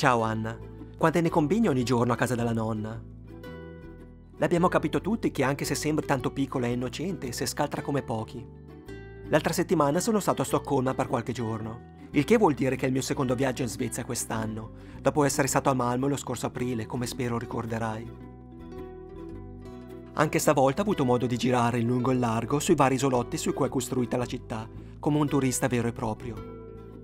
Ciao Anna, quante ne combini ogni giorno a casa della nonna? L'abbiamo capito tutti che anche se sembra tanto piccola e innocente, si scaltra come pochi. L'altra settimana sono stato a Stoccolma per qualche giorno, il che vuol dire che è il mio secondo viaggio in Svezia quest'anno, dopo essere stato a Malmö lo scorso aprile, come spero ricorderai. Anche stavolta ho avuto modo di girare in lungo e in largo sui vari isolotti su cui è costruita la città, come un turista vero e proprio.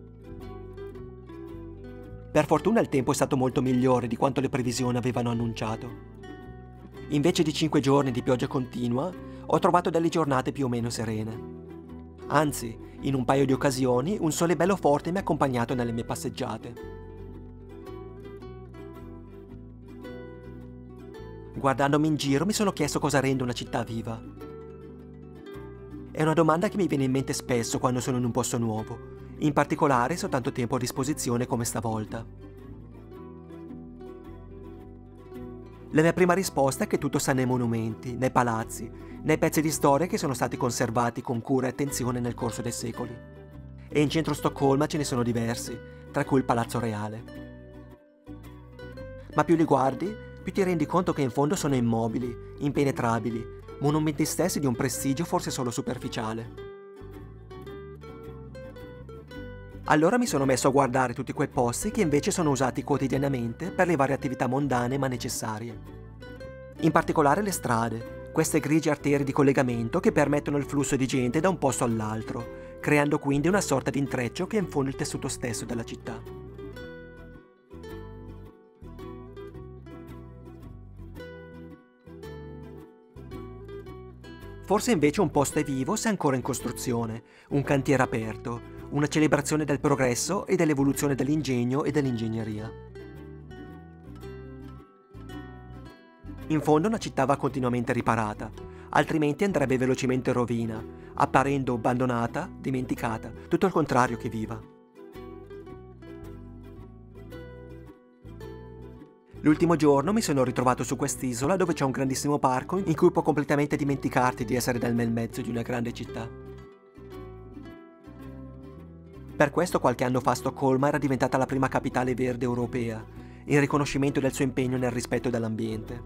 Per fortuna il tempo è stato molto migliore di quanto le previsioni avevano annunciato. Invece di 5 giorni di pioggia continua, ho trovato delle giornate più o meno serene. Anzi, in un paio di occasioni, un sole bello forte mi ha accompagnato nelle mie passeggiate. Guardandomi in giro mi sono chiesto cosa rende una città viva. È una domanda che mi viene in mente spesso quando sono in un posto nuovo, in particolare se ho tanto tempo a disposizione come stavolta. La mia prima risposta è che tutto sta nei monumenti, nei palazzi, nei pezzi di storia che sono stati conservati con cura e attenzione nel corso dei secoli. E in centro Stoccolma ce ne sono diversi, tra cui il Palazzo Reale. Ma più li guardi, più ti rendi conto che in fondo sono immobili, impenetrabili, monumenti stessi di un prestigio forse solo superficiale. Allora mi sono messo a guardare tutti quei posti che invece sono usati quotidianamente per le varie attività mondane ma necessarie. In particolare le strade, queste grigie arterie di collegamento che permettono il flusso di gente da un posto all'altro, creando quindi una sorta di intreccio che infonde il tessuto stesso della città. Forse invece un posto è vivo se è ancora in costruzione, un cantiere aperto, una celebrazione del progresso e dell'evoluzione dell'ingegno e dell'ingegneria. In fondo una città va continuamente riparata, altrimenti andrebbe velocemente in rovina, apparendo abbandonata, dimenticata, tutto il contrario che viva. L'ultimo giorno mi sono ritrovato su quest'isola dove c'è un grandissimo parco in cui puoi completamente dimenticarti di essere nel bel mezzo di una grande città. Per questo qualche anno fa Stoccolma era diventata la prima capitale verde europea, in riconoscimento del suo impegno nel rispetto dell'ambiente.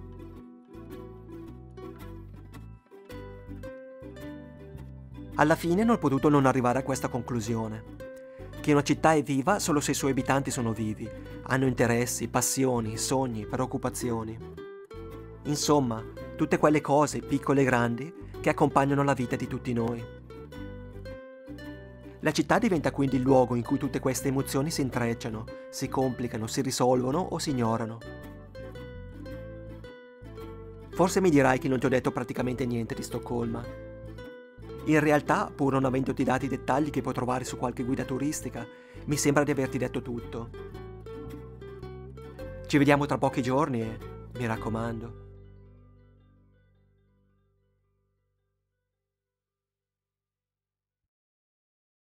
Alla fine non ho potuto non arrivare a questa conclusione: che una città è viva solo se i suoi abitanti sono vivi, hanno interessi, passioni, sogni, preoccupazioni. Insomma, tutte quelle cose, piccole e grandi, che accompagnano la vita di tutti noi. La città diventa quindi il luogo in cui tutte queste emozioni si intrecciano, si complicano, si risolvono o si ignorano. Forse mi dirai che non ti ho detto praticamente niente di Stoccolma. In realtà, pur non avendoti dati i dettagli che puoi trovare su qualche guida turistica, mi sembra di averti detto tutto. Ci vediamo tra pochi giorni e, mi raccomando,